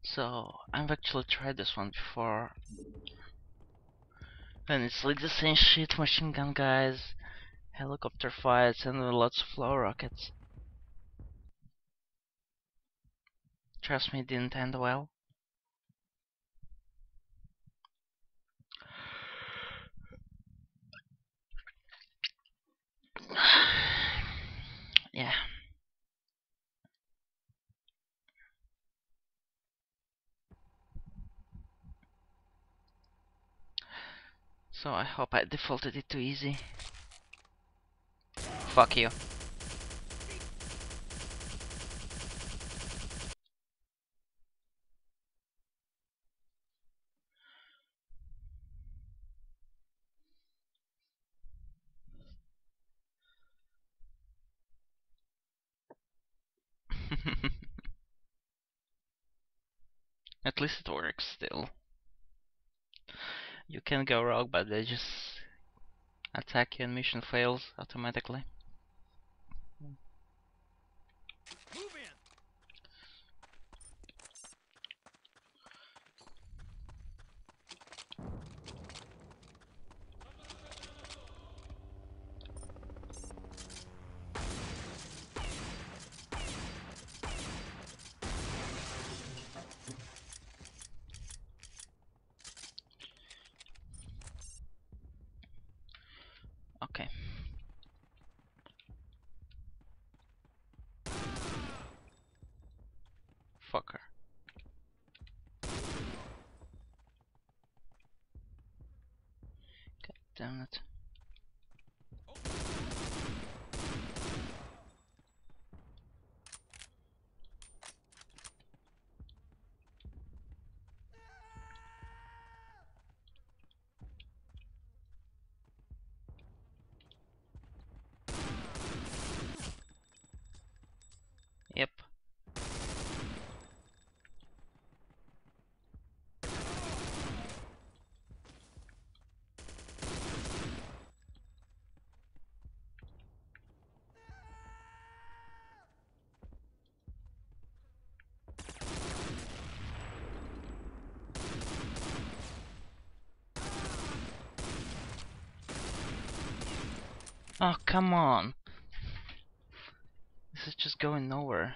So I've actually tried this one before, and it's like the same shit: machine gun guys, helicopter fights, and lots of flower rockets. Trust me, it didn't end well. Yeah. So I hope I defaulted it too easy. Fuck you. At least it works still. You can go rogue, but they just attack you and mission fails automatically. Move in. Okay. Fucker. God damn it. Yep. Oh, come on. This is just going nowhere.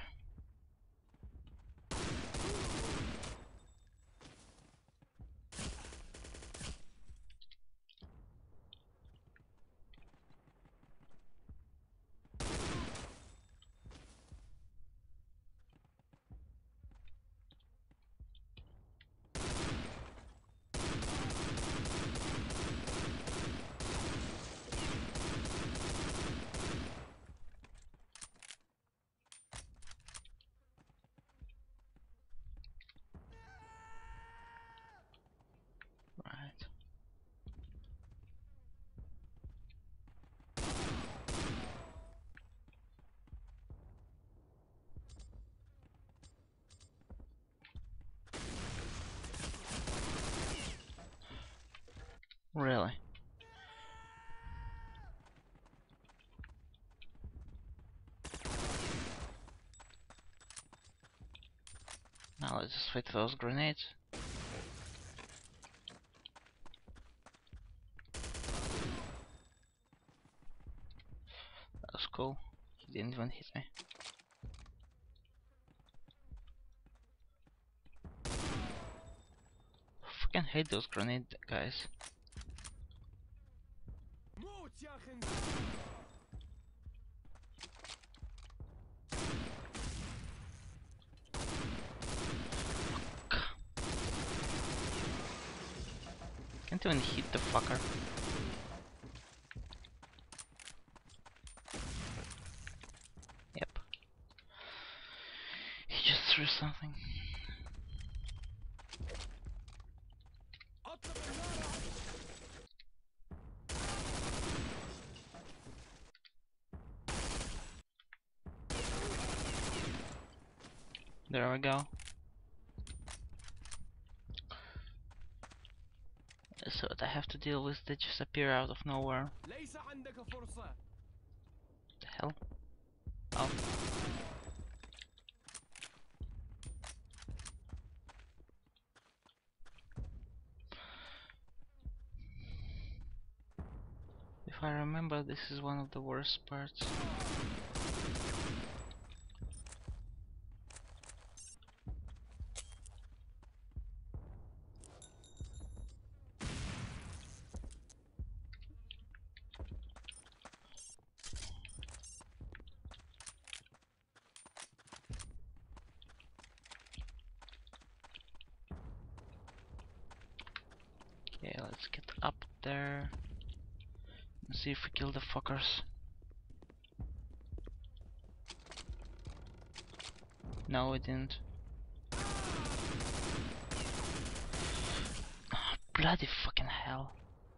Right. Really? Now let's just wait for those grenades. That was cool. He didn't even hit me. Fucking hate those grenade guys. Can't even hit the fucker. Yep. He just threw something. There we go. So what I have to deal with, they just appear out of nowhere. What the hell? Oh. I remember, this is one of the worst parts. Okay, let's get up there and see if we kill the fuckers. No, we didn't. Bloody fucking hell.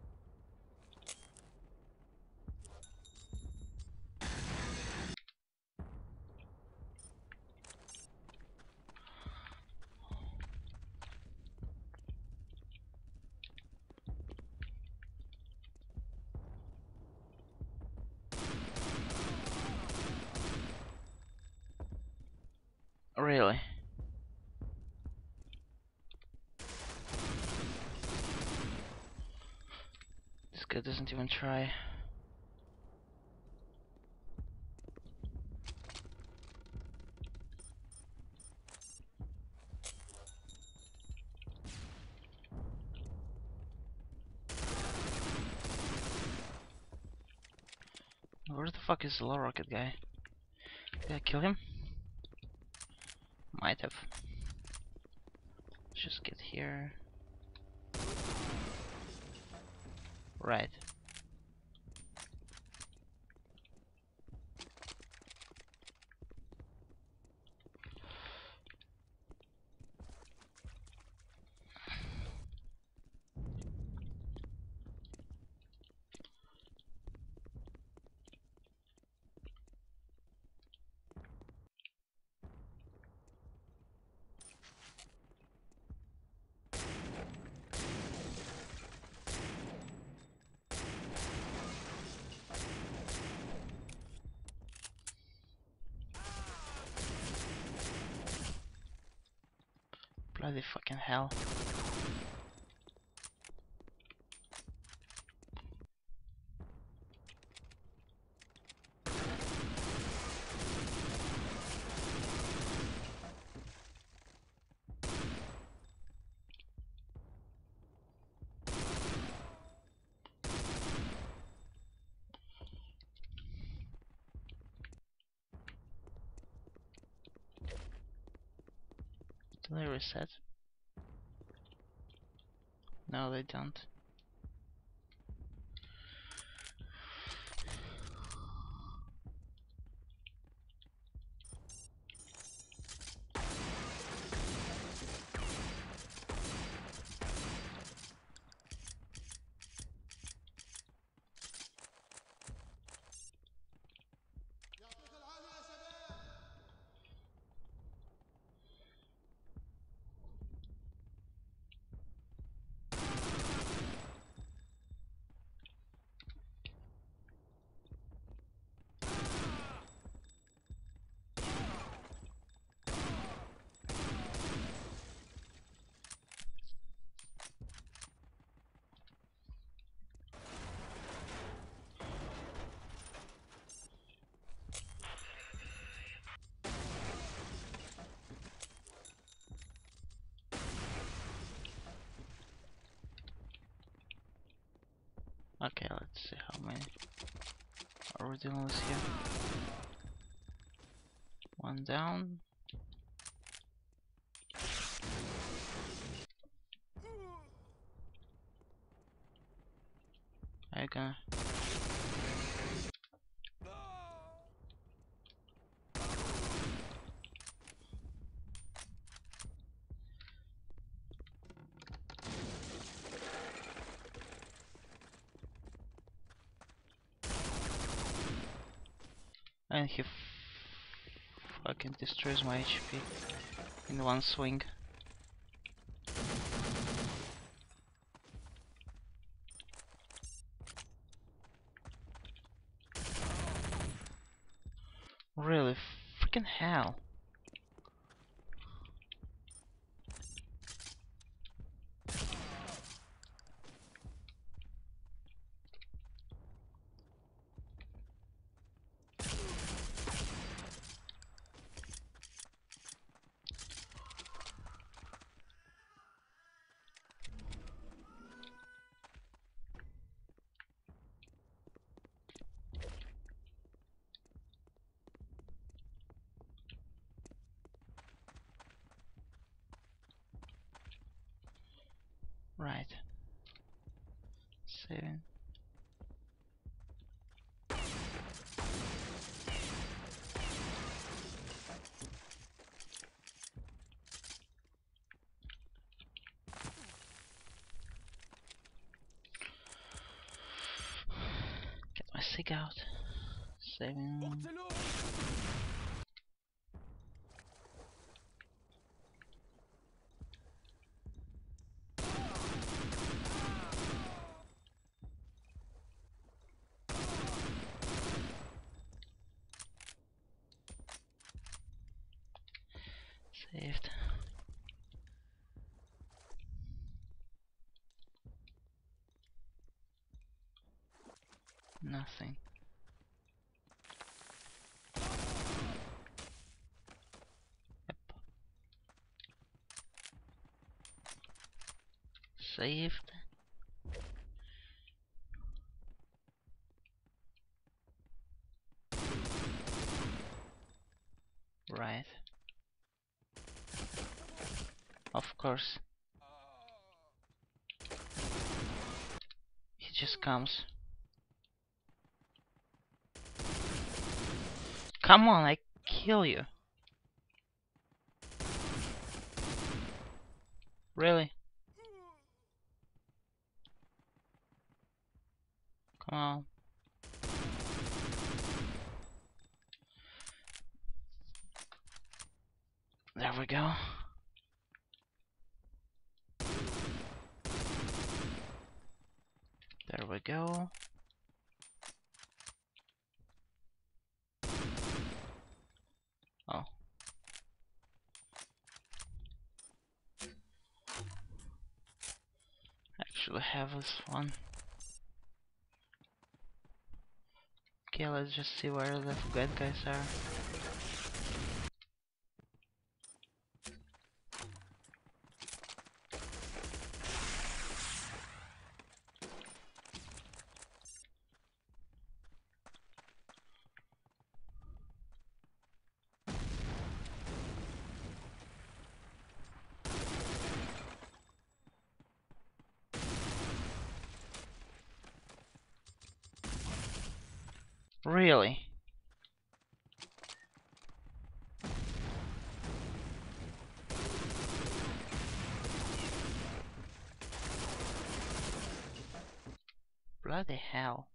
Really? This guy doesn't even try. Where the fuck is the low rocket guy? Did I kill him? Might have. Let's just get here. Right. Bloody fucking hell. Do they reset? No, they don't. Okay, let's see how many are we doing this here. One down. I gonna. And he fucking destroys my HP in one swing. Really, freaking hell. Right. Saving. Get my sig out. Saving. اقتلوه. Saved. Nothing. Yep. Saved. Right. Of course. He just comes. Come on, I kill you. Really? Come on. There we go. There we go. Oh. Actually have this one. Okay, let's just see where the bad guys are. Really? Bloody hell.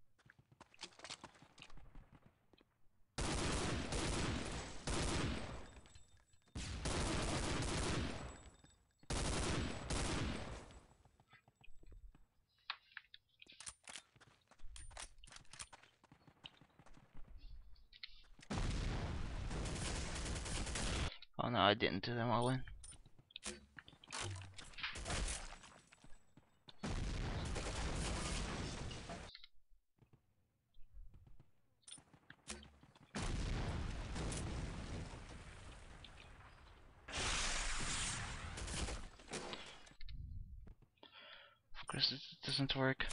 Oh no, I didn't do them all in. Of course it doesn't work.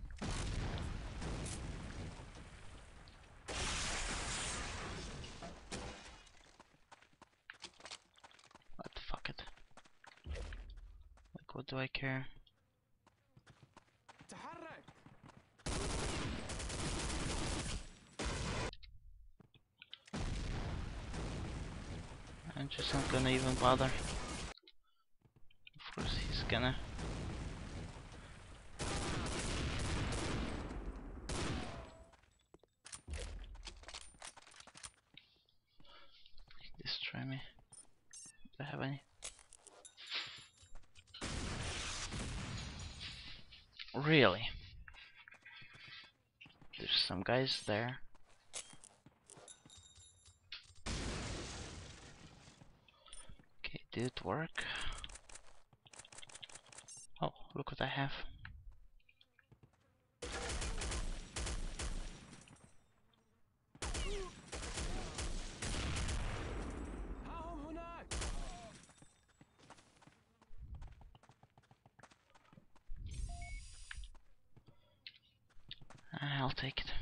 But fuck it. Like, what do I care? تحرك. I'm just not gonna even bother. Of course he's gonna. Destroy me. Do I have any? Really? There's some guys there. Okay, did it work? Oh, look what I have. ها هم هناك. I'll take it.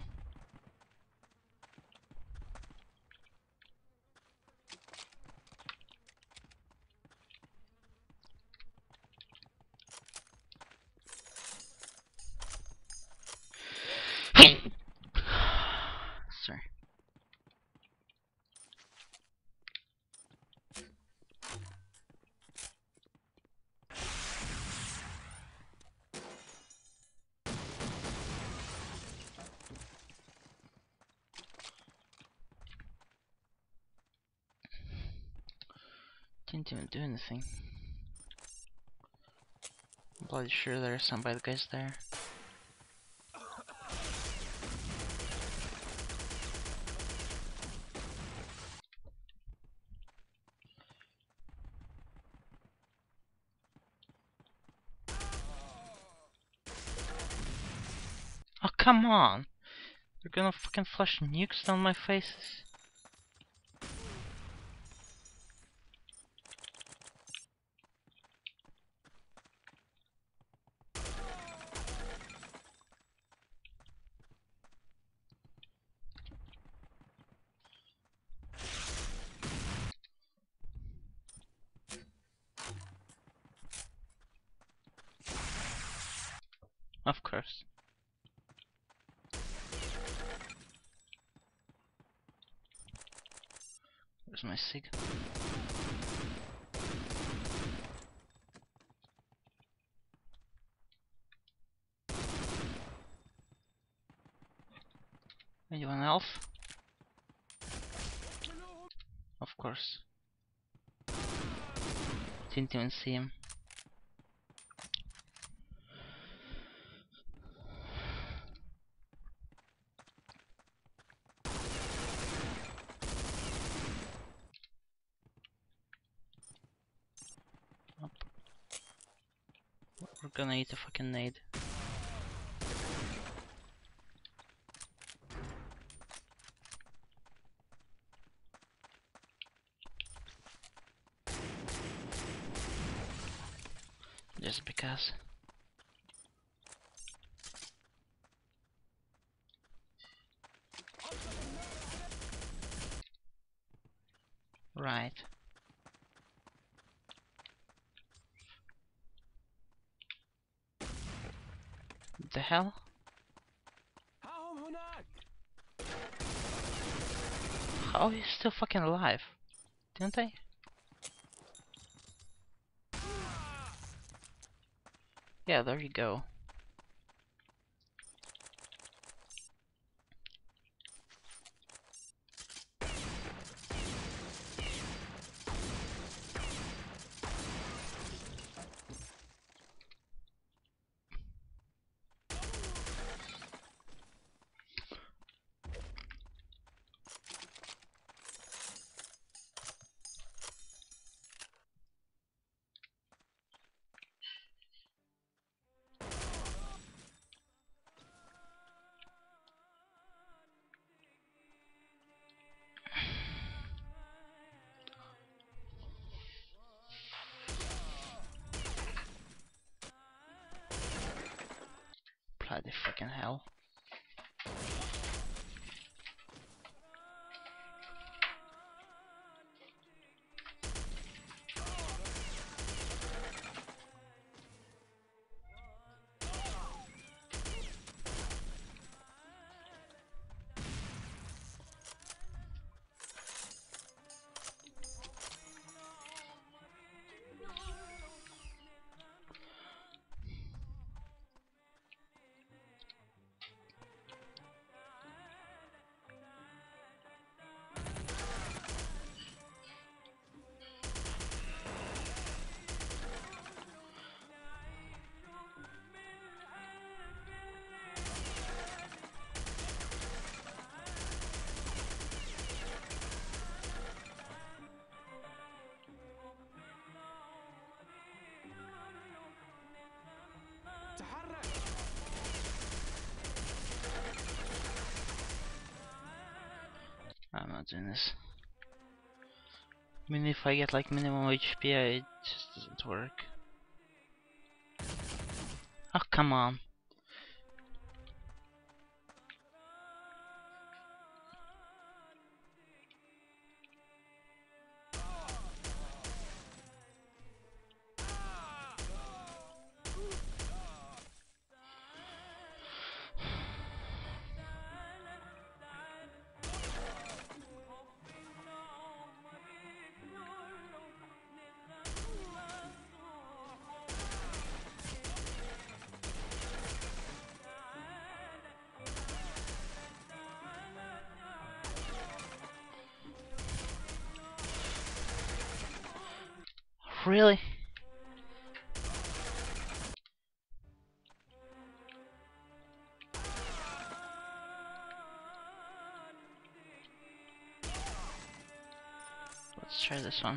Didn't even do anything. I'm bloody sure there are some bad guys there. Oh, come on! You're gonna fucking flush nukes down my faces? Of course. Where's my sig? Anyone else? Of course. Didn't even see him. Up. We're gonna eat a fucking nade. Just because. Right. What the hell? How is he still fucking alive? Didn't I? Yeah, there you go. Bloody freaking hell. I'm not doing this. I mean, if I get like minimum HP, it just doesn't work. Oh, come on. Really? Let's try this one.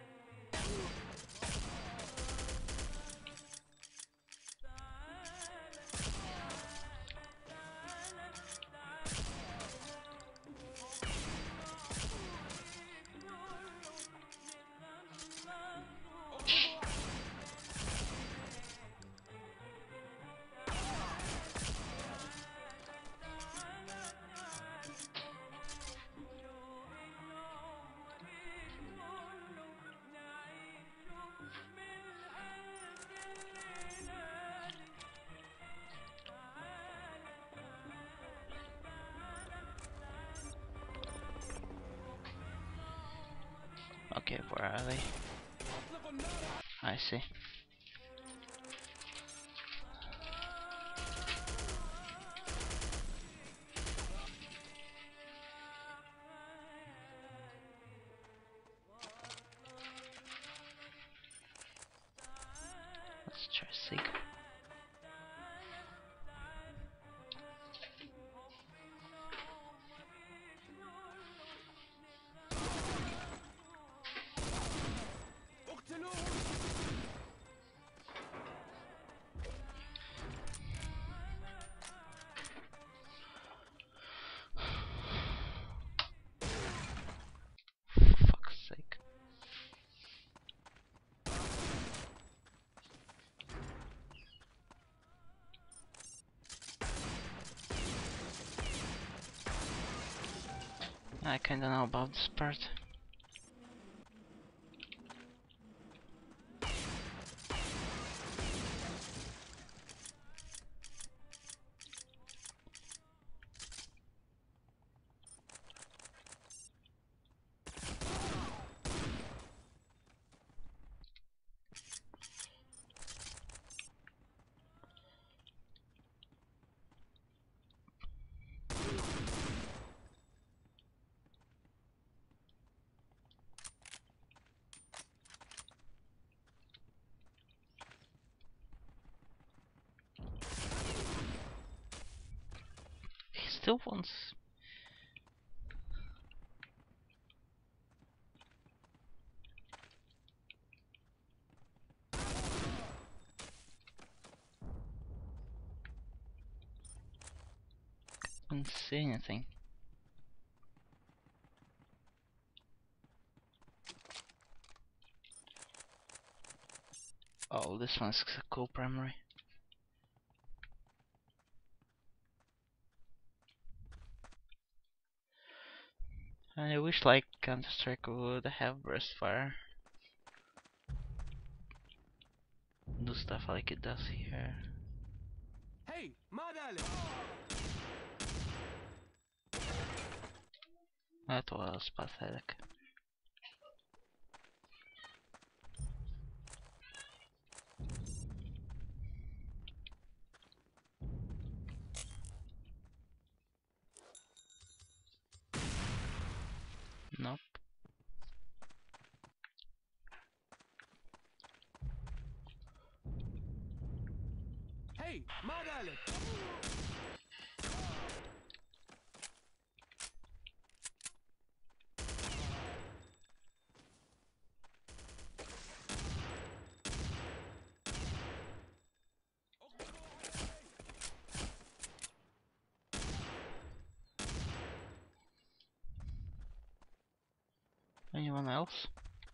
Okay, where are they? I see. Let's try Sig. Fuck's sake. I kinda know about this part. He still wants. Can't see anything. Oh, this one's a cool primary. And I wish like Counter-Strike would have burst fire. Do stuff like it does here. Hey, ماذا لك؟ That was pathetic. Nope. Hey, ماذا لك؟ Anyone else?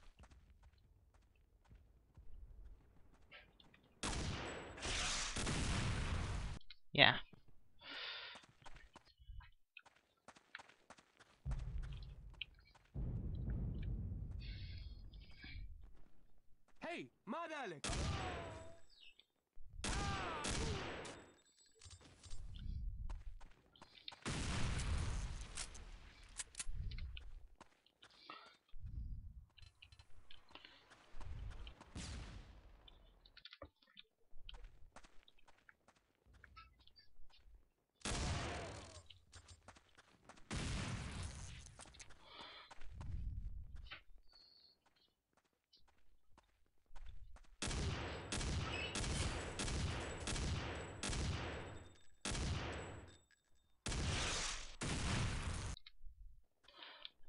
Yeah. Hey, ماذا لك؟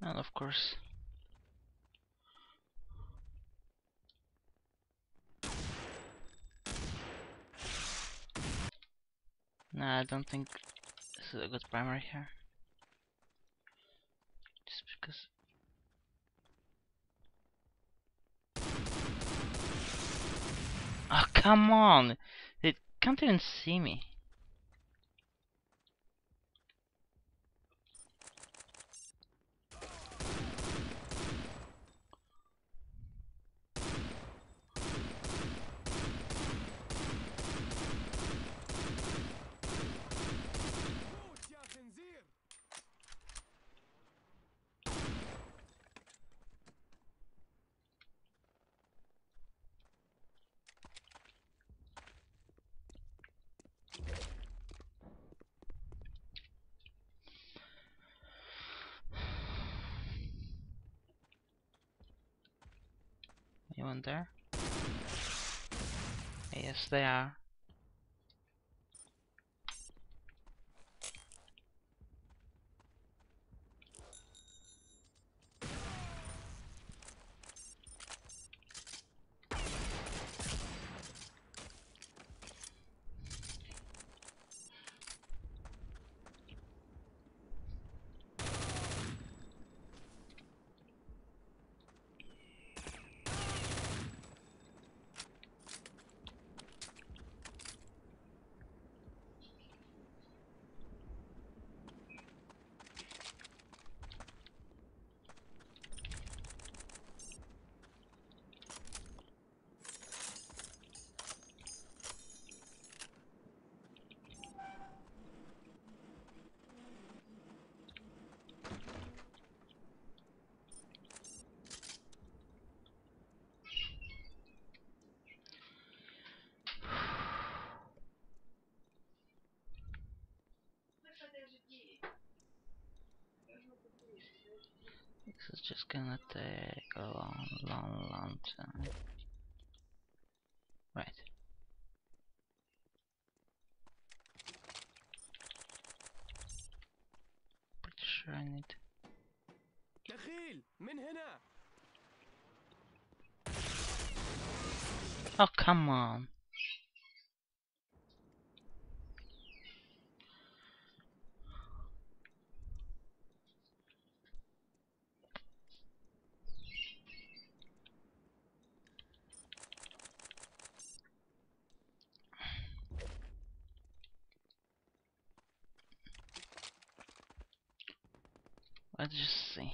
And of course. Nah, I don't think this is a good primary here. Just because. Oh, come on! It can't even see me. موت يا خنزير. Anyone there? Yes, they are. This is just gonna take a long time. Right. Pretty sure I need. دخيل من هنا. Oh, come on. Let's just see.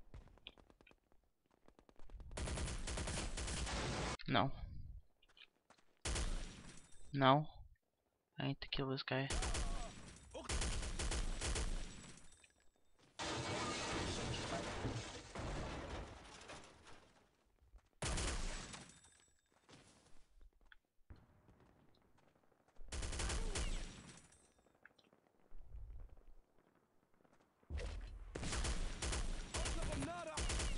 No. No. I need to kill this guy. اطلق النار.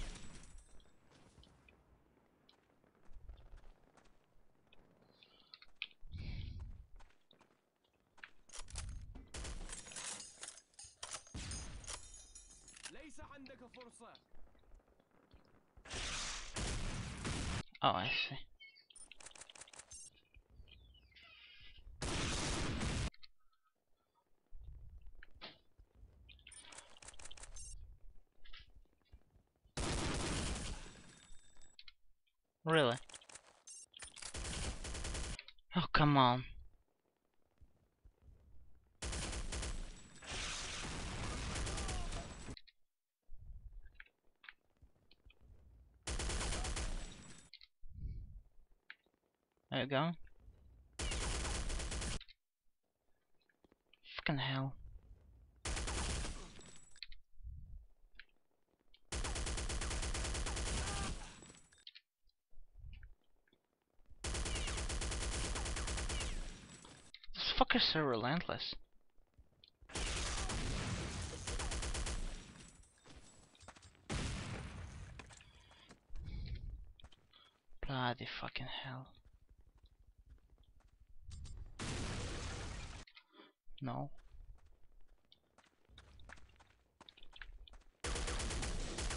ليس عندك فرصة. Oh, I see. Really? Oh, come on. There you go. Fucking hell. This fucker's so relentless. Bloody fucking hell. No.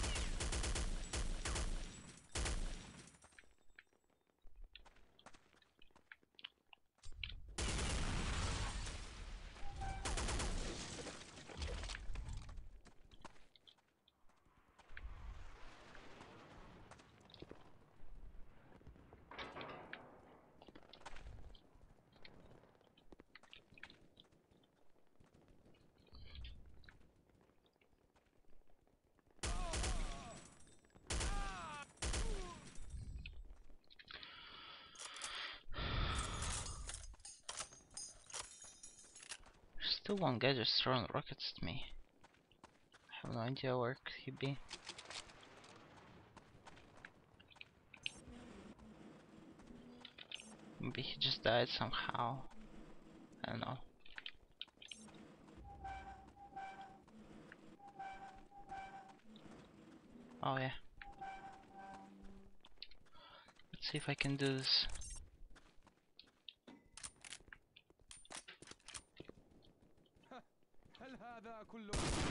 Still one guy just throwing rockets at me. I have no idea where could he be. Maybe he just died somehow. I don't know. Oh yeah. Let's see if I can do this. هل هذا كله؟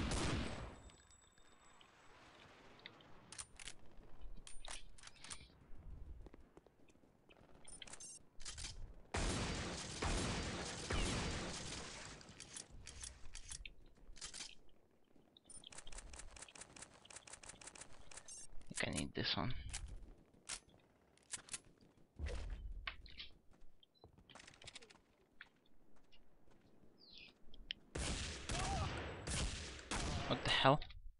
I think I need this one. What the hell?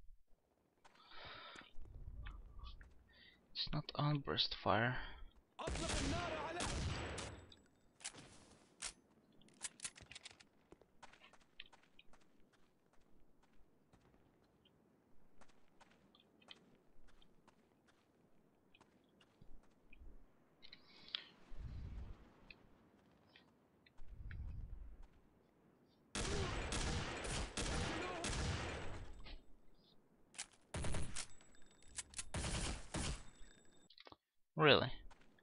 It's not on burst fire. أطلق النار على Really?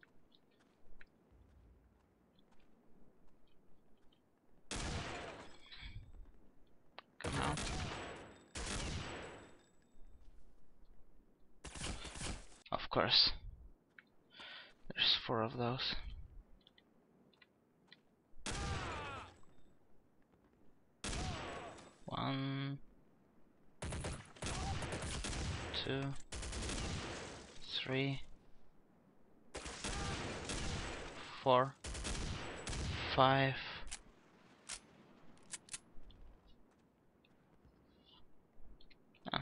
Come out. Of course. There's 4 of those. One, 2, 3, 4, 5. Ah.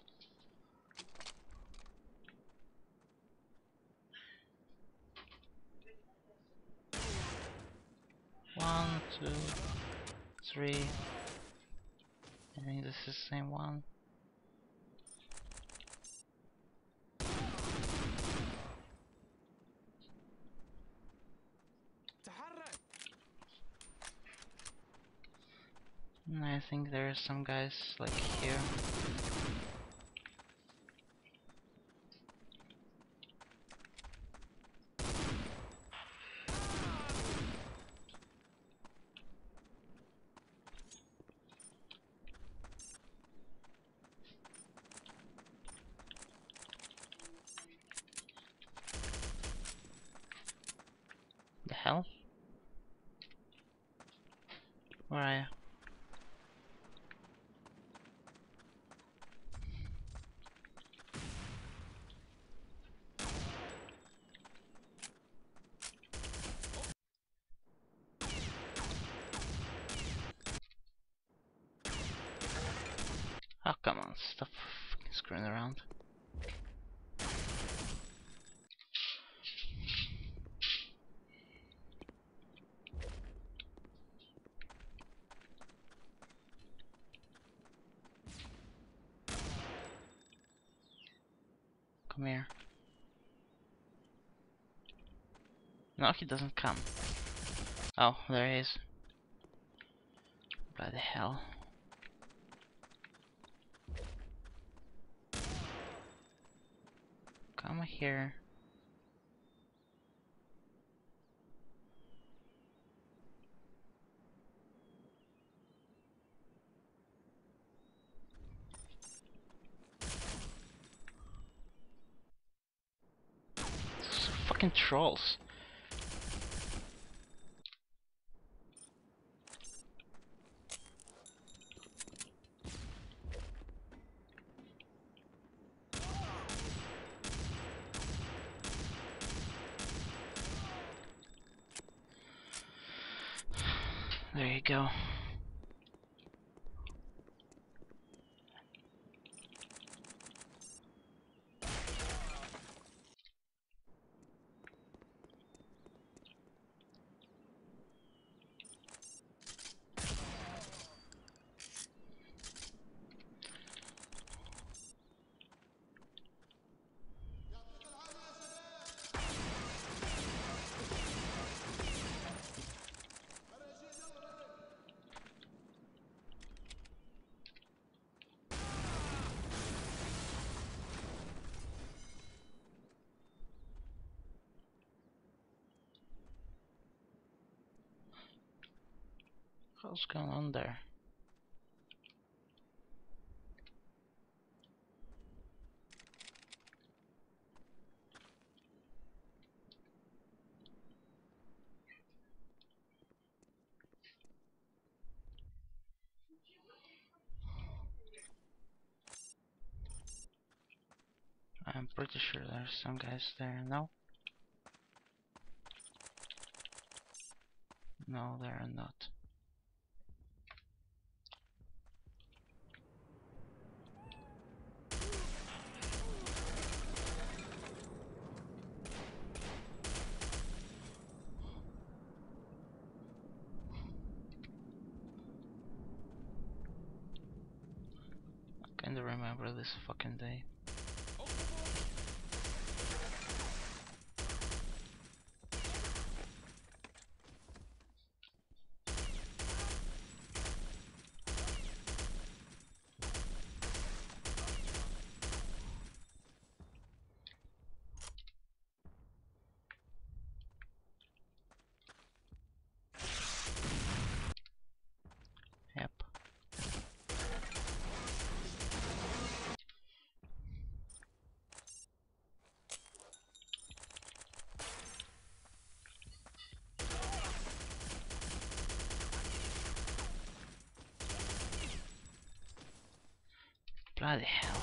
1, 2, 3. I think this is the same one. تحرك. And I think there are some guys like here. The hell? Where are you? Oh, come on, stop fucking screwing around. Come here. No, he doesn't come. Oh, there he is. Bloody hell. Come here. Fucking trolls. There you go. What's going on there? I'm pretty sure there's some guys there. No? No, there are not. I can't remember this fucking day. Yep. Bloody hell.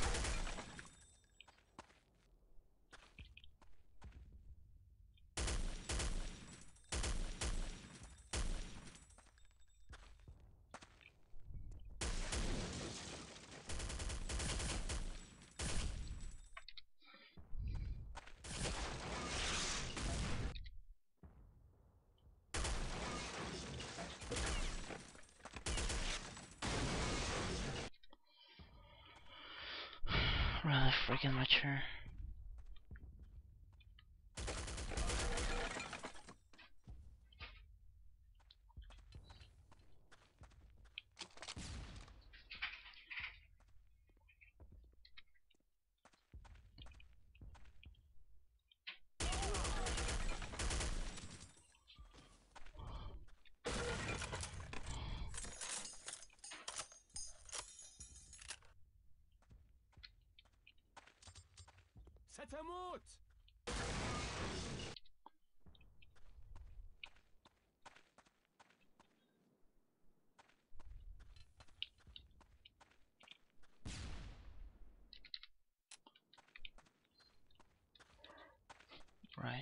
Really freaking mature. ستموت. Right.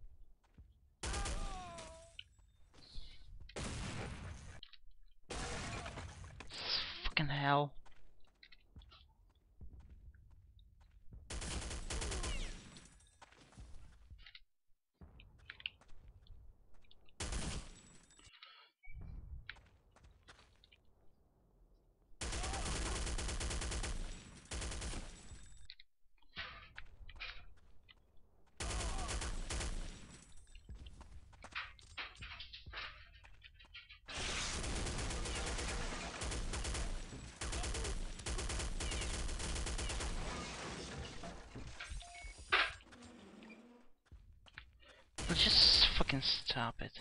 Fucking hell. Just fucking stop it.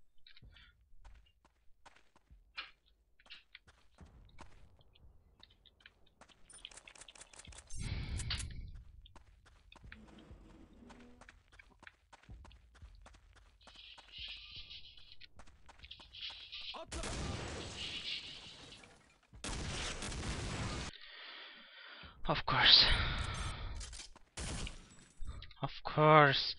أطلق. Of course. Of course.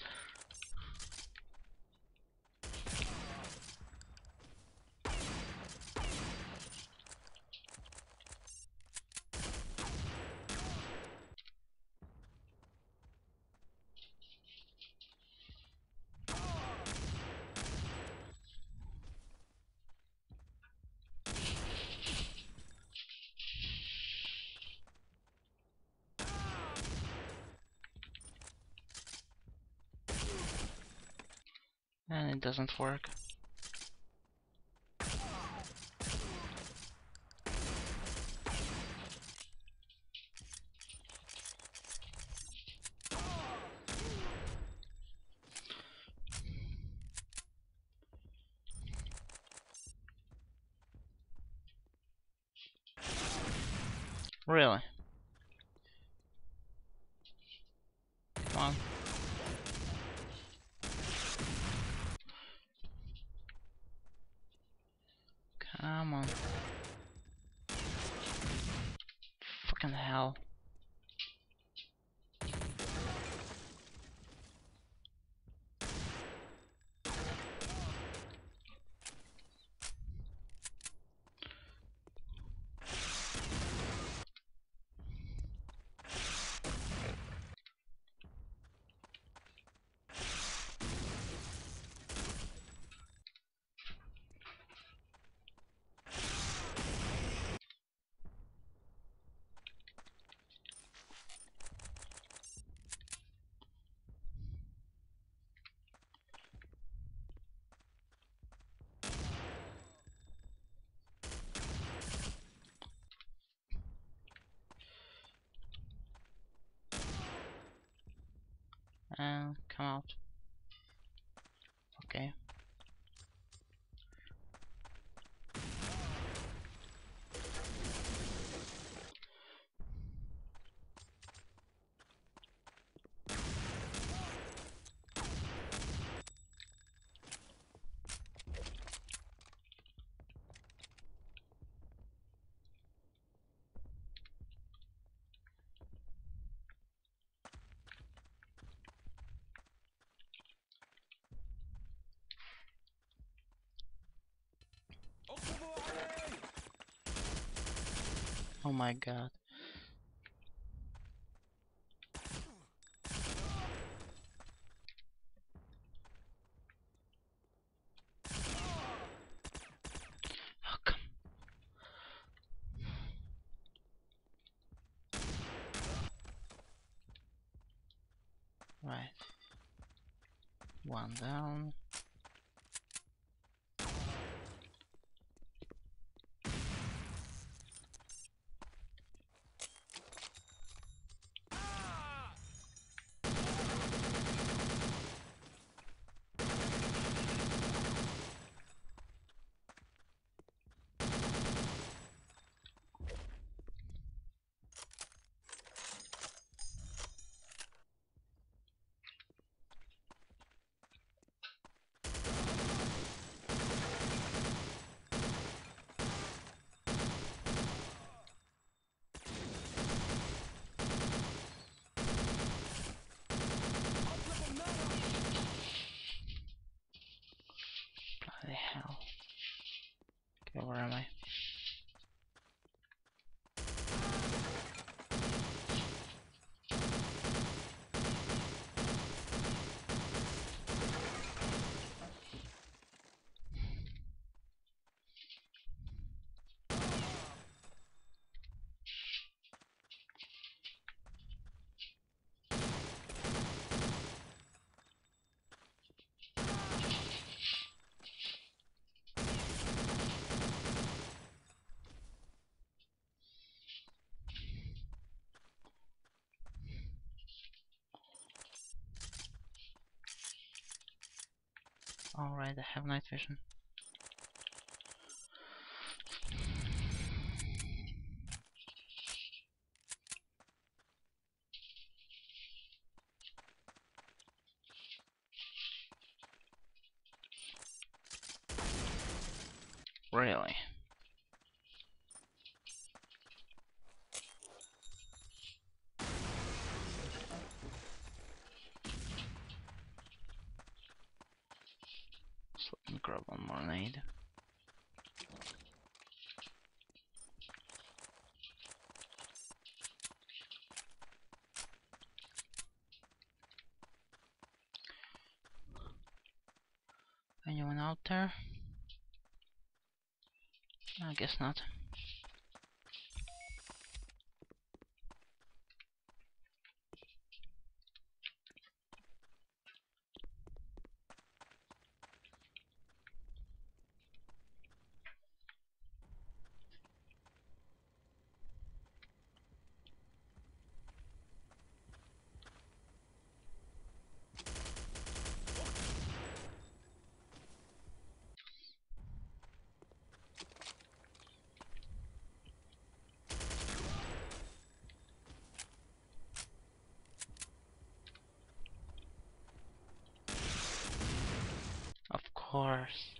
And it doesn't work. Really? Come on. Come on. Fucking hell. And come out. Okay. Oh my god. Oh, come. Right. One down. Bloody hell. Okay, where am I? Alright, I have night vision. Really? So let me grab one more nade. Anyone out there? I guess not. course.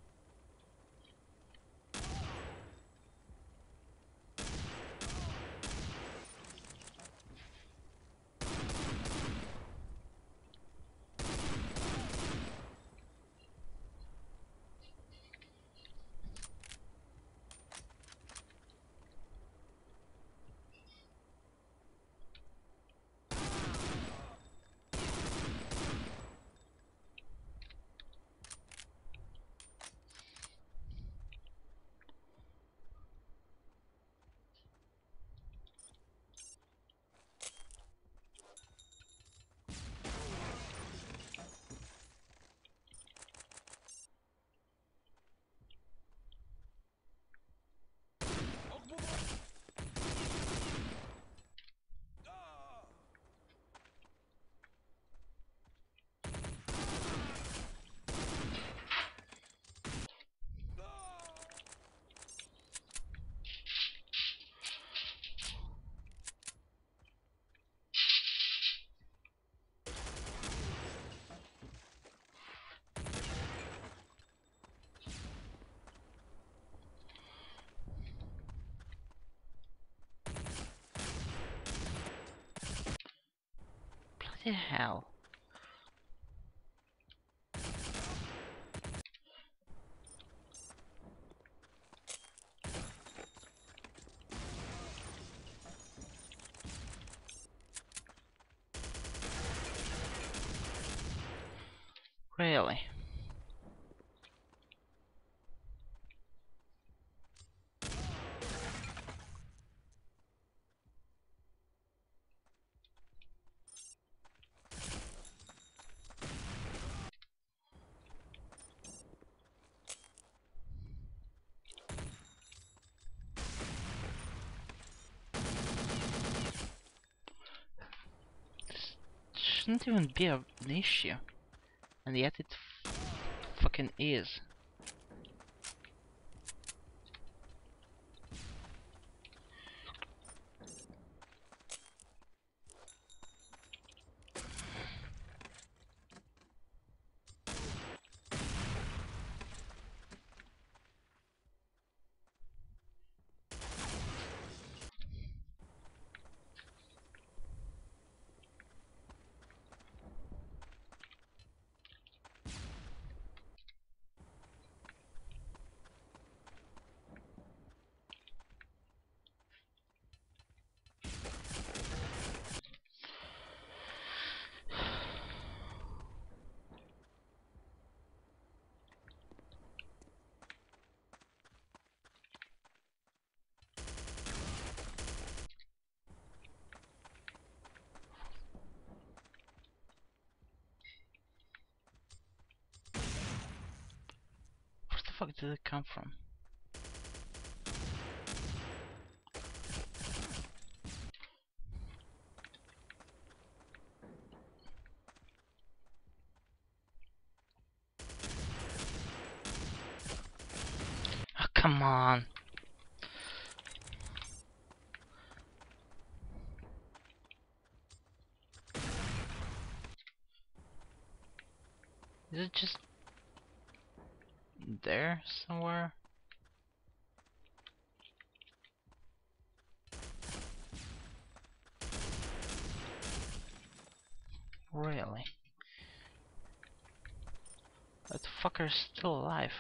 Bloody hell. Really? Shouldn't even be an issue. And yet it fucking is. Where the fuck did it come from? Oh, come on. Is it just there somewhere? Really? That fucker's still alive.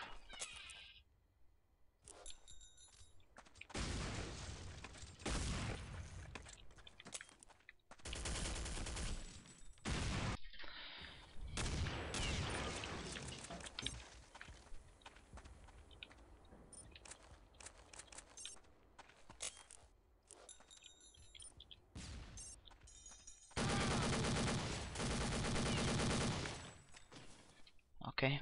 Okay.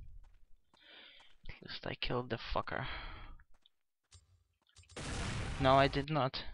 At least I killed the fucker. No, I did not.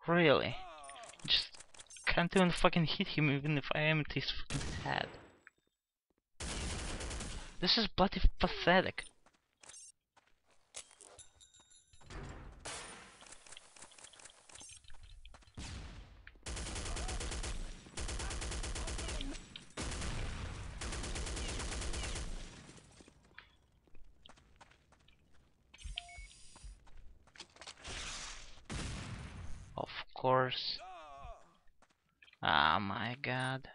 Really? Just can't even fucking hit him even if I aim at his fucking head. This is bloody pathetic. Of course. Oh my god.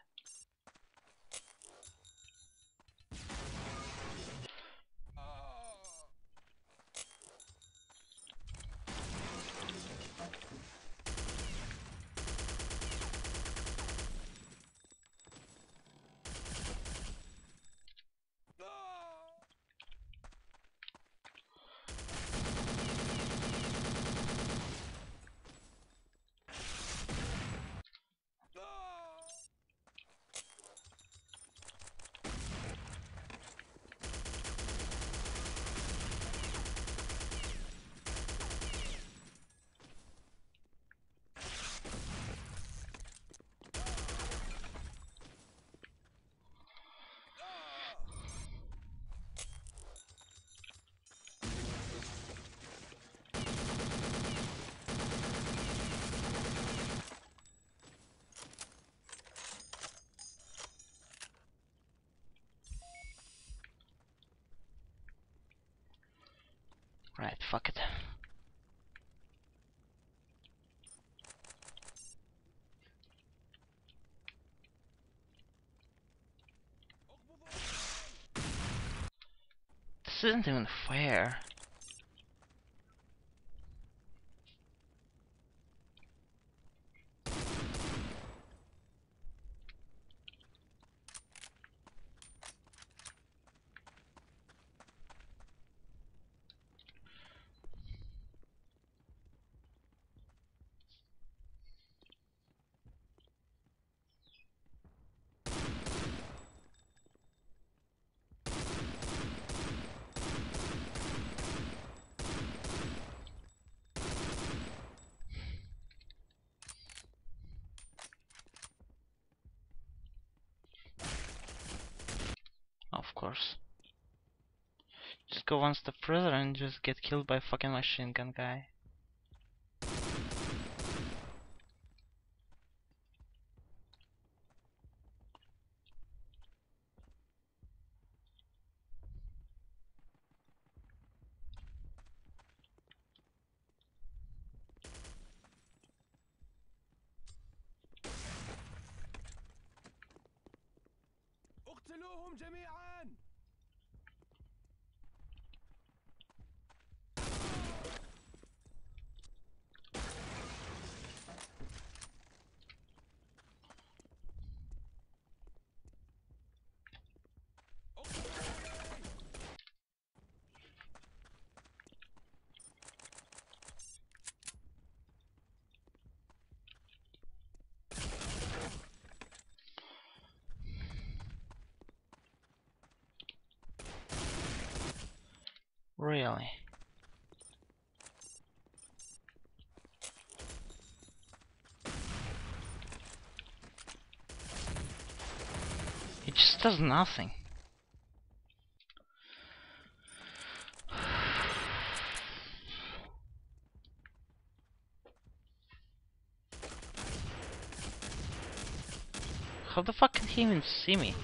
Right, fuck it. This isn't even fair. Of course. Just go one step further and just get killed by a fucking machine gun guy. اقتلوهم جميعا. Really? It just does nothing. How the fuck can he even see me?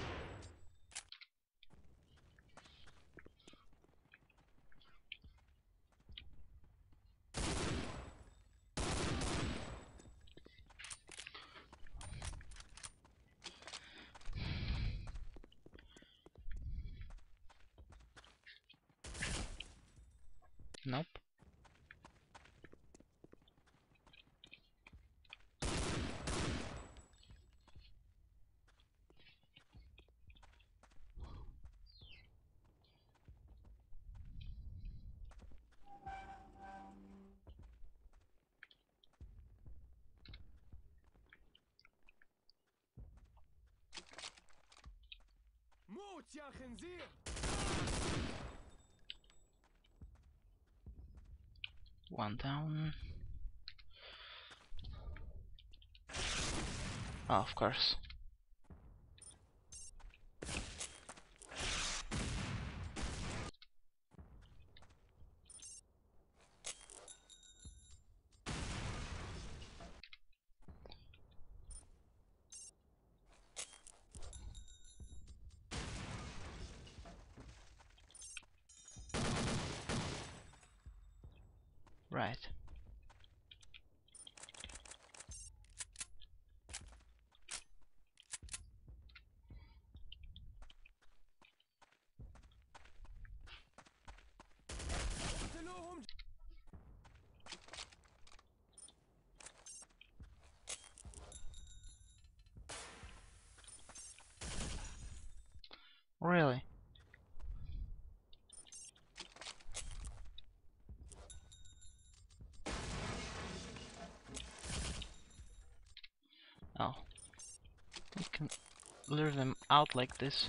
Nope. موت يا خنزير. One down. Oh, of course. Right. اقتلوهم. Really? Oh. We can lure them out like this.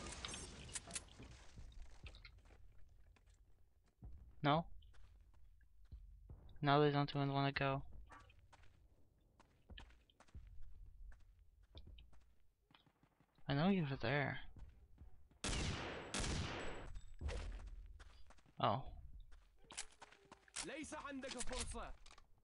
No? Now they don't even want to go. I know you're there. Oh. ليس عندك فرصة.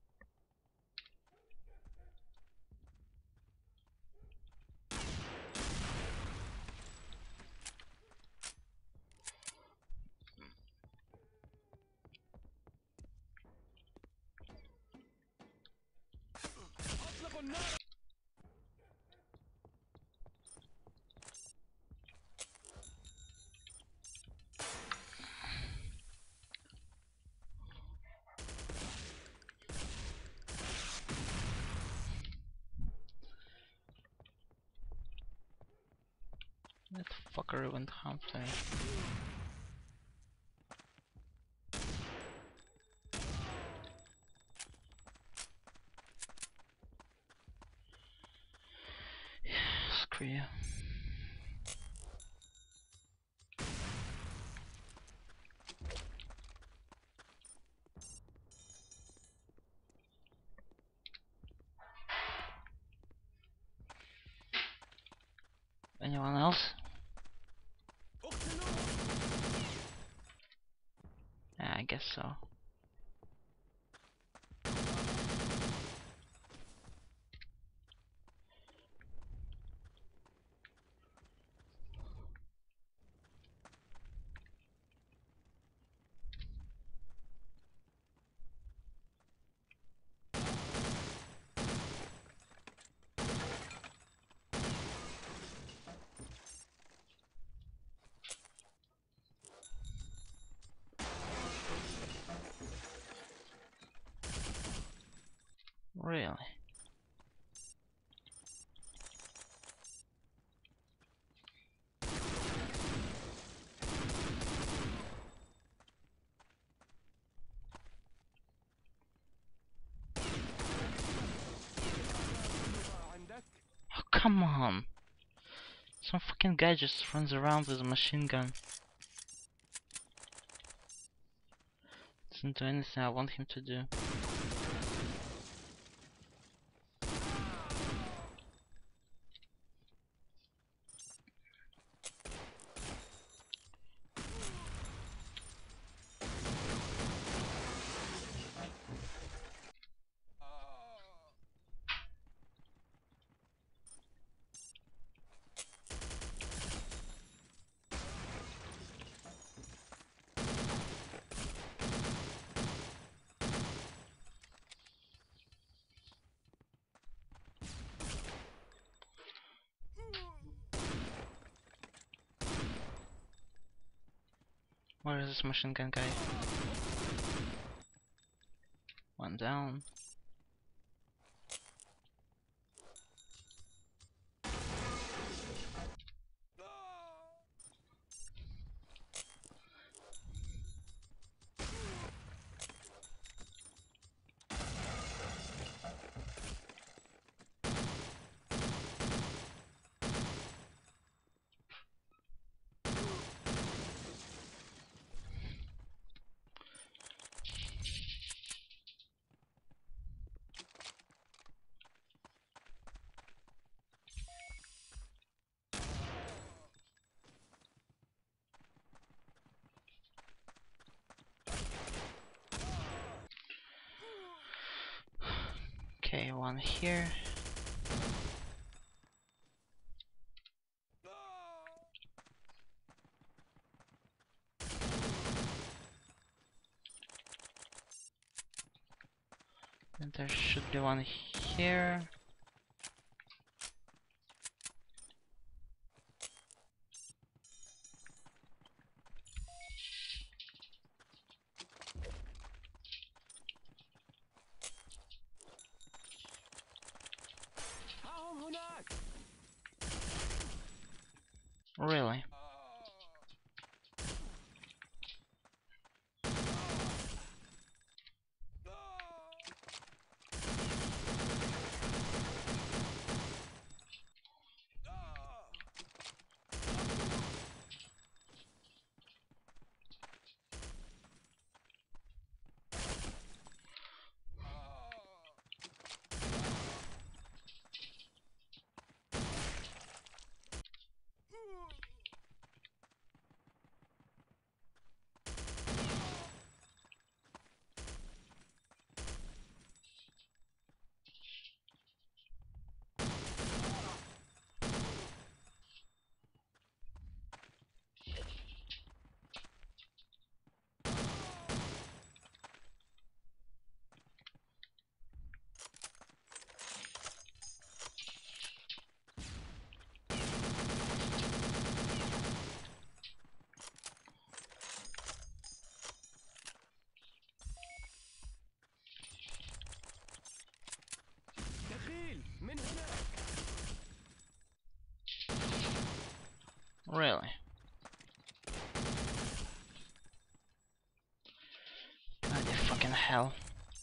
أطلقوا النار. That fucker went after me. Screw you. Anyone else? اقتلوهم. Yeah, I guess so. Really? عندك. Oh, come on! Some fucking guy just runs around with a machine gun. Doesn't do anything I want him to do. Where is this machine gun guy? One down. Okay, one here. And there should be one here. ها هم هناك. Really? دخيل من هناك. Really? Bloody fucking hell.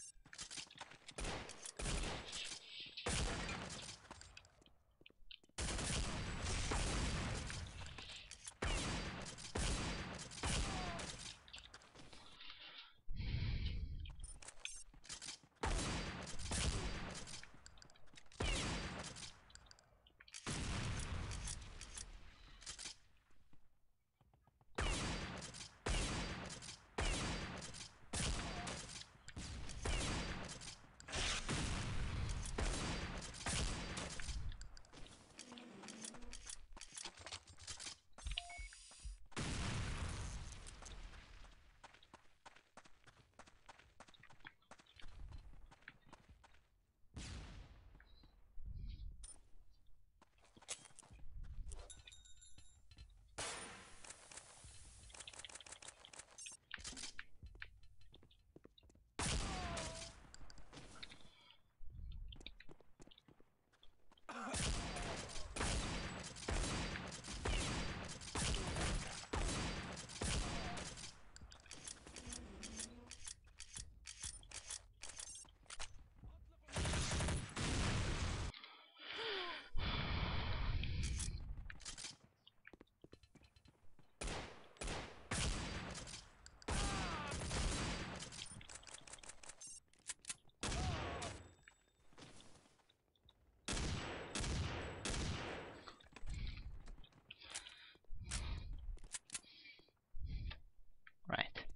Right.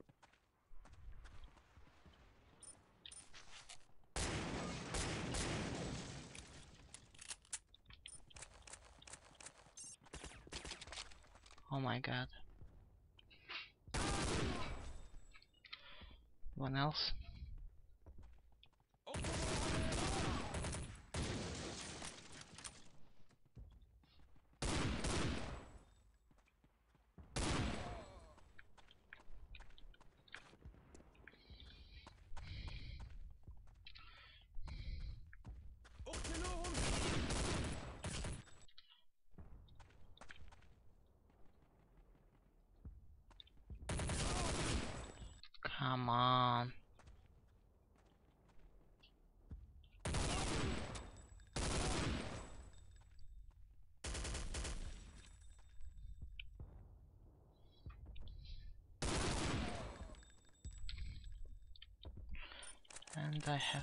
Oh my god. One else? اقتلوهم. Come on. And I have...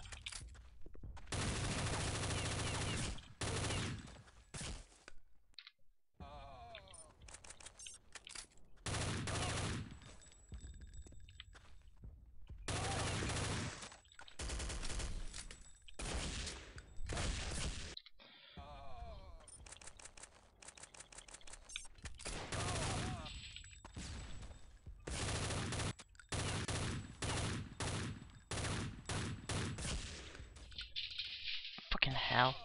hell?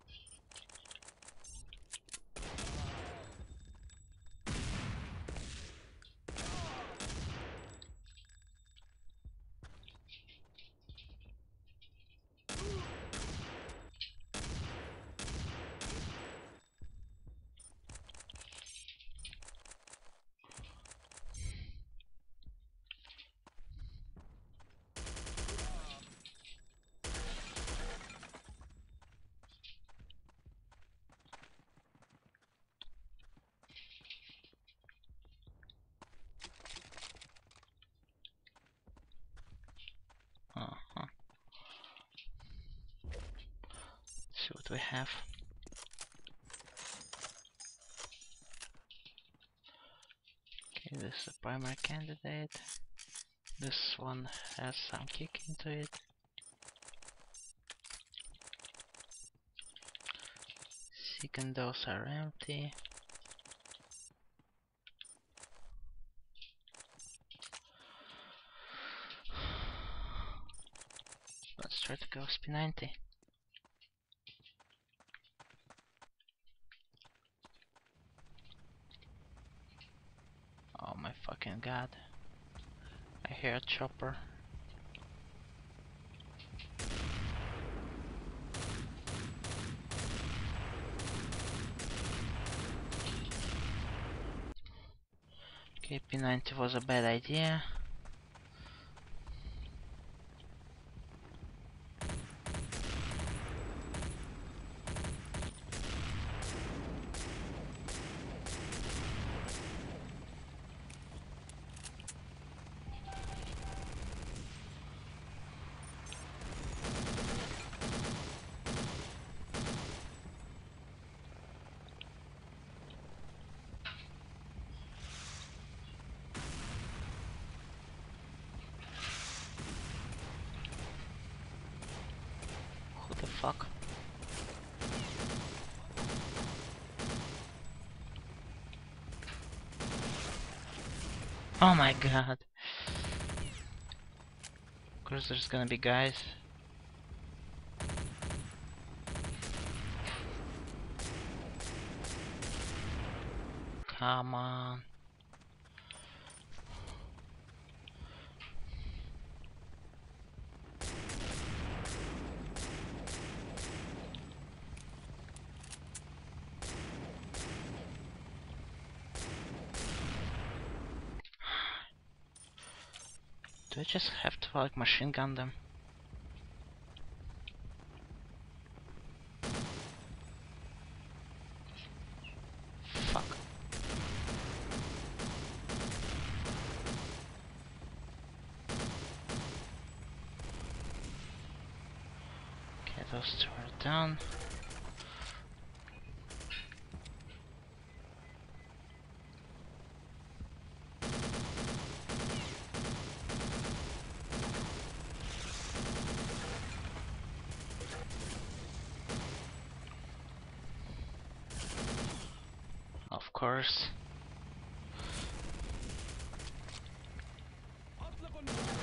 Uh-huh. See what we have. Okay, this is the primary candidate. This one has some kick into it. Second those are empty. Let's try to go SP90. Oh my fucking god. I hear a chopper. Okay, P90 was a bad idea. Who the fuck? Oh my god. Of course there's gonna be guys. Come on. Do I just have to like machine gun them? Fuck. Okay, those two are done. Of course. أطلق النار.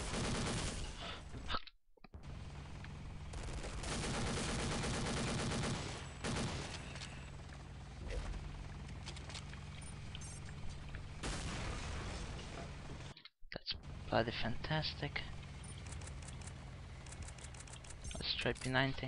That's bloody fantastic. Let's try P90.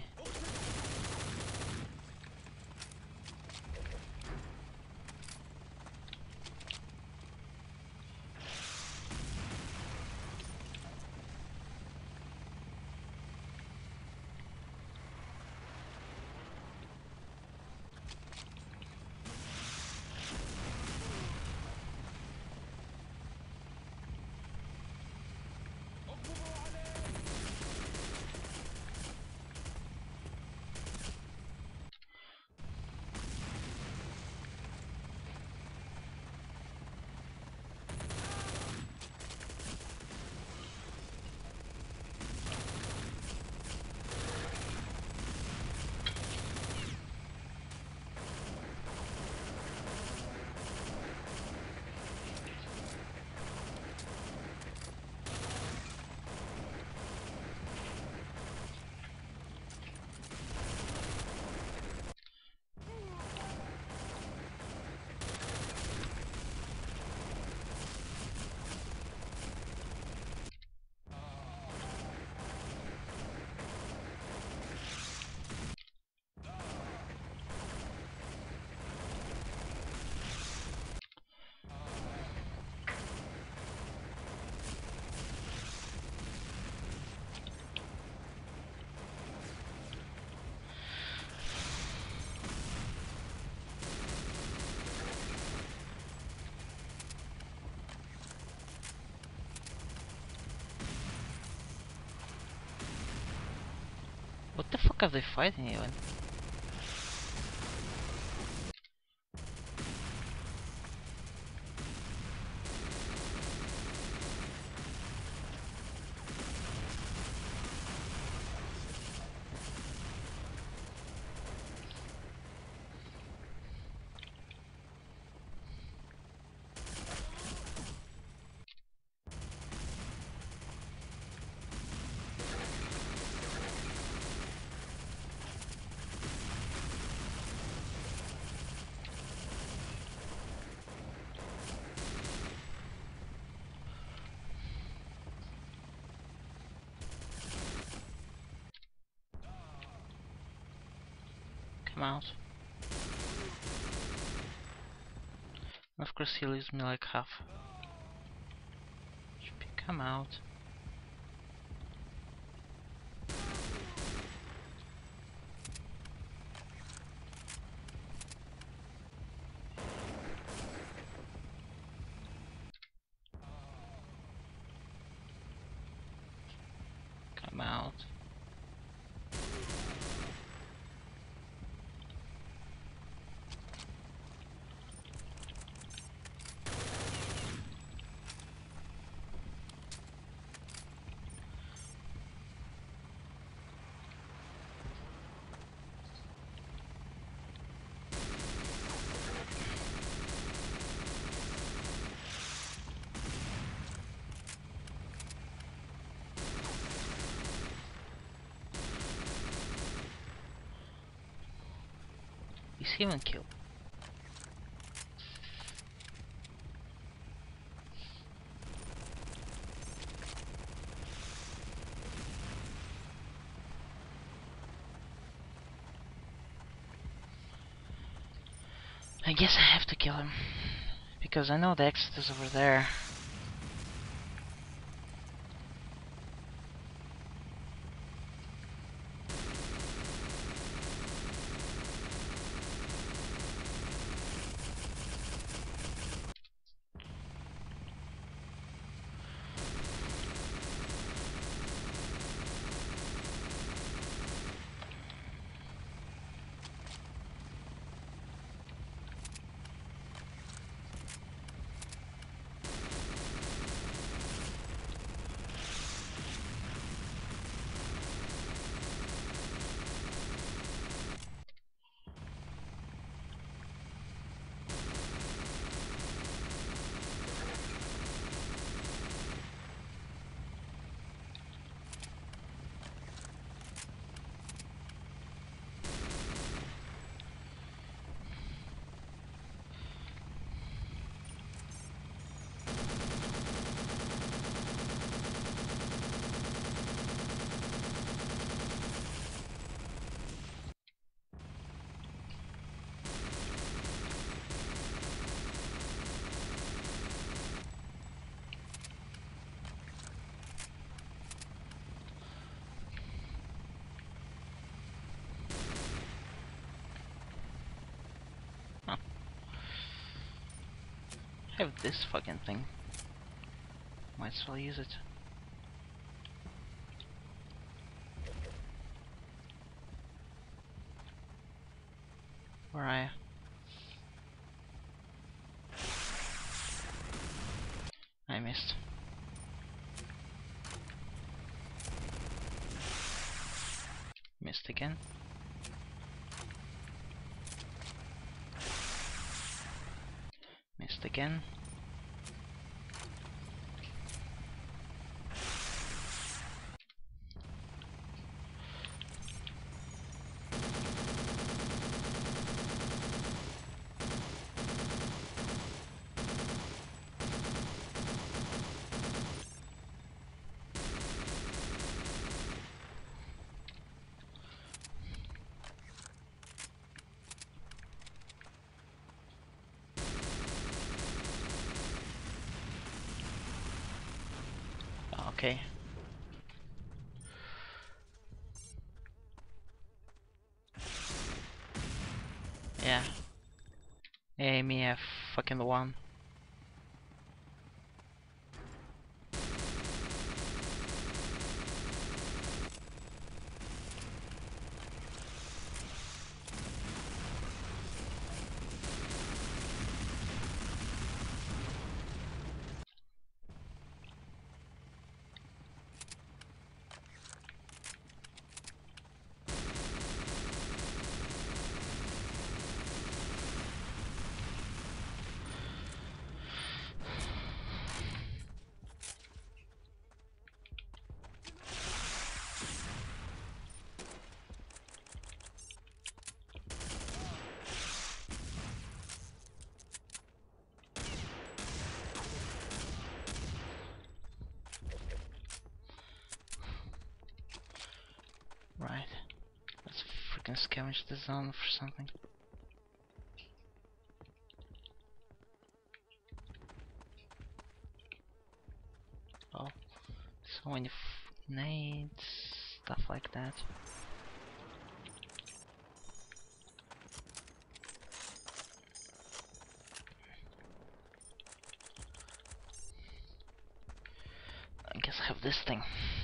What the fuck are they fighting even? Come out. Of course he leaves me like half. Come out. Come out. Is he even killed? I guess I have to kill him. Because I know the exit is over there. Huh. I have this fucking thing. Might as well use it. Where are you? I missed. Missed again. Missed again. Okay. Yeah. Hey, me, I fucking the one. Right. Let's freaking scavenge the zone for something. Oh, so many nades, stuff like that. I guess I have this thing.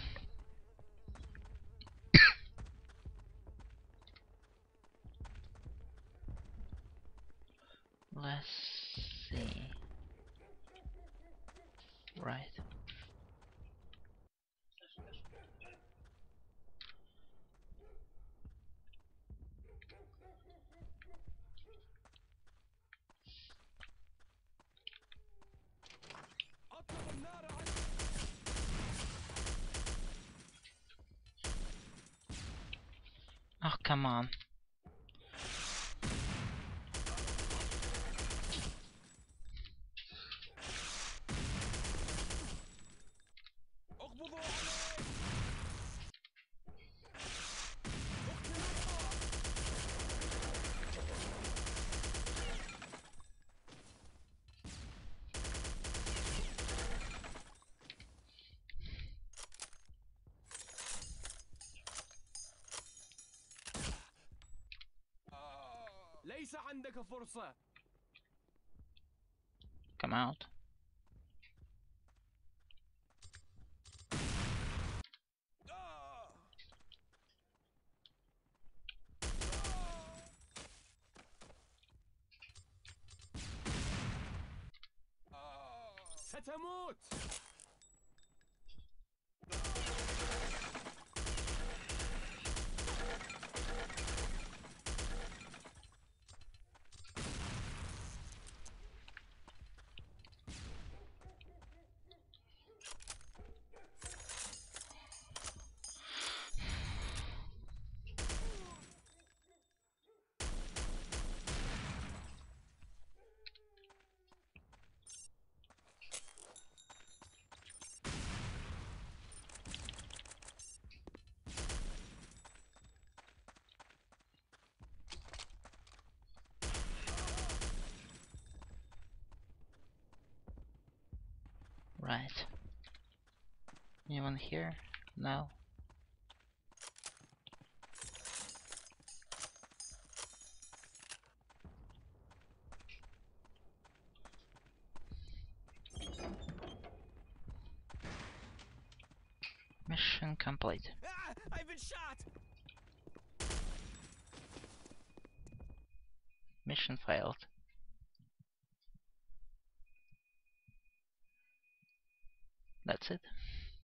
Let's see. Right. أطلق النار على Oh, come on. اقبضوا عليه. ليس عندك فرصة. Come out. ستموت. Right. Anyone here? No. Mission complete. I've been shot. Mission failed. That's it.